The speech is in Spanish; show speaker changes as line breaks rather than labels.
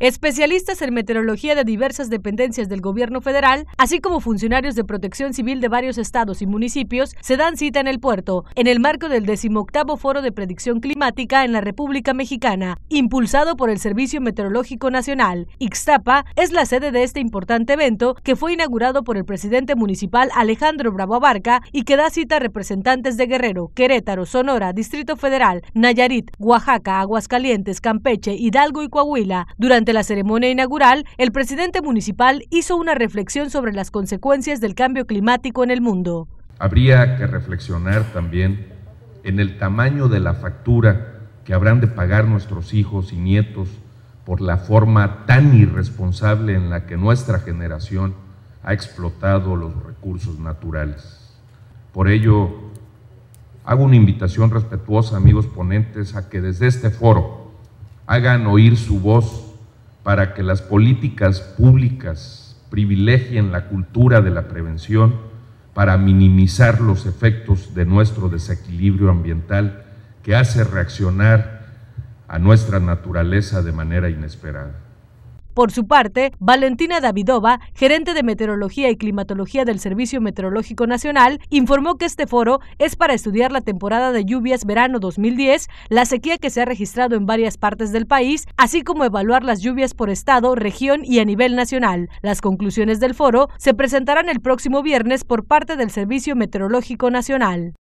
Especialistas en meteorología de diversas dependencias del gobierno federal, así como funcionarios de protección civil de varios estados y municipios, se dan cita en el puerto, en el marco del 18º Foro de Predicción Climática en la República Mexicana, impulsado por el Servicio Meteorológico Nacional. Ixtapa es la sede de este importante evento, que fue inaugurado por el presidente municipal Alejandro Bravo Abarca y que da cita a representantes de Guerrero, Querétaro, Sonora, Distrito Federal, Nayarit, Oaxaca, Aguascalientes, Campeche, Hidalgo y Coahuila. Durante la ceremonia inaugural, el presidente municipal hizo una reflexión sobre las consecuencias del cambio climático en el mundo.
Habría que reflexionar también en el tamaño de la factura que habrán de pagar nuestros hijos y nietos por la forma tan irresponsable en la que nuestra generación ha explotado los recursos naturales. Por ello, hago una invitación respetuosa, amigos ponentes, a que desde este foro hagan oír su voz para que las políticas públicas privilegien la cultura de la prevención para minimizar los efectos de nuestro desequilibrio ambiental que hace reaccionar a nuestra naturaleza de manera inesperada.
Por su parte, Valentina Davidova, gerente de Meteorología y Climatología del Servicio Meteorológico Nacional, informó que este foro es para estudiar la temporada de lluvias verano 2010, la sequía que se ha registrado en varias partes del país, así como evaluar las lluvias por estado, región y a nivel nacional. Las conclusiones del foro se presentarán el próximo viernes por parte del Servicio Meteorológico Nacional.